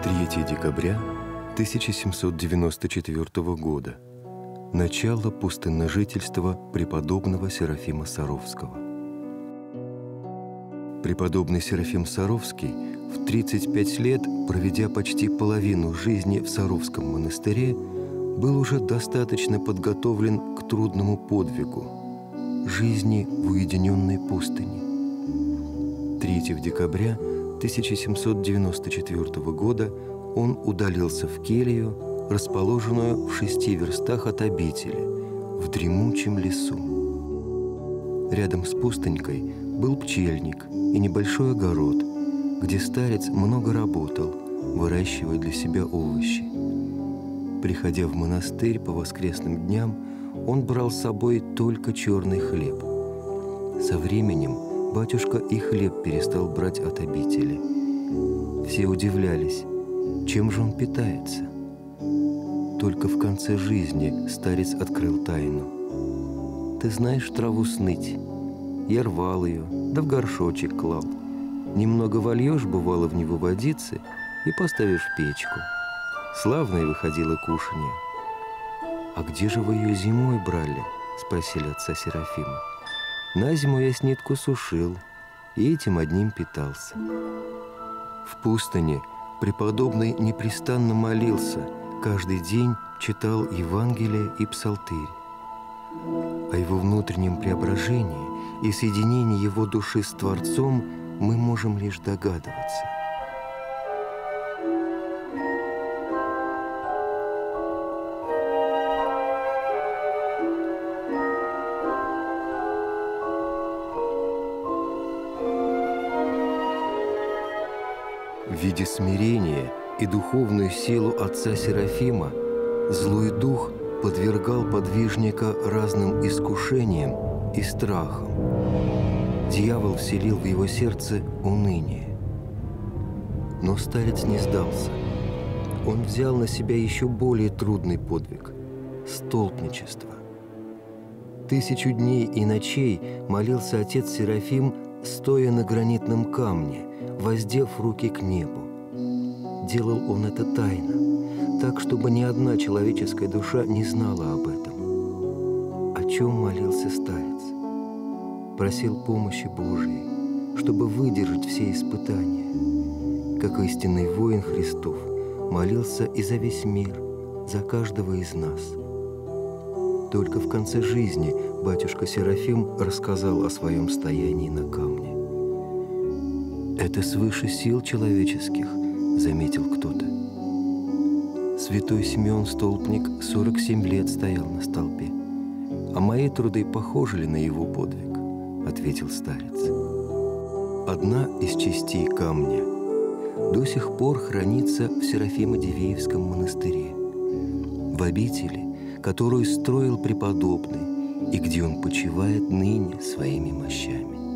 3 декабря 1794 года. Начало пустынножительства преподобного Серафима Саровского. Преподобный Серафим Саровский в 35 лет, проведя почти половину жизни в Саровском монастыре, был уже достаточно подготовлен к трудному подвигу – жизни в уединенной пустыне. 3 декабря 1794 года он удалился в келью, расположенную в 6 верстах от обители, в дремучем лесу. Рядом с пустынькой был пчельник и небольшой огород, где старец много работал, выращивая для себя овощи. Приходя в монастырь по воскресным дням, он брал с собой только черный хлеб. Со временем батюшка и хлеб перестал брать от обители. Все удивлялись, чем же он питается. Только в конце жизни старец открыл тайну. «Ты знаешь траву сныть? Я рвал ее, да в горшочек клал. Немного вольешь, бывало, в него водицы и поставишь в печку. Славное выходило кушанье». «А где же вы ее зимой брали?» – спросили отца Серафима. «На зиму я снитку сушил и этим одним питался». В пустыне преподобный непрестанно молился, каждый день читал Евангелие и Псалтырь. О его внутреннем преображении и соединении его души с Творцом мы можем лишь догадываться. Видя смирение и духовную силу отца Серафима, злой дух подвергал подвижника разным искушениям и страхам. Дьявол вселил в его сердце уныние. Но старец не сдался. Он взял на себя еще более трудный подвиг – столпничество. 1000 дней и ночей молился отец Серафим, стоя на гранитном камне, воздев руки к небу. Делал он это тайно, так, чтобы ни одна человеческая душа не знала об этом. О чем молился старец? Просил помощи Божией, чтобы выдержать все испытания. Как истинный воин Христов, молился и за весь мир, за каждого из нас. Только в конце жизни батюшка Серафим рассказал о своем стоянии на камне. «Это свыше сил человеческих», — заметил кто-то. «Святой Симеон Столпник 47 лет стоял на столбе. А мои труды похожи ли на его подвиг?» — ответил старец. Одна из частей камня до сих пор хранится в Серафимо-Дивеевском монастыре, в обители, которую строил преподобный и где он почивает ныне своими мощами.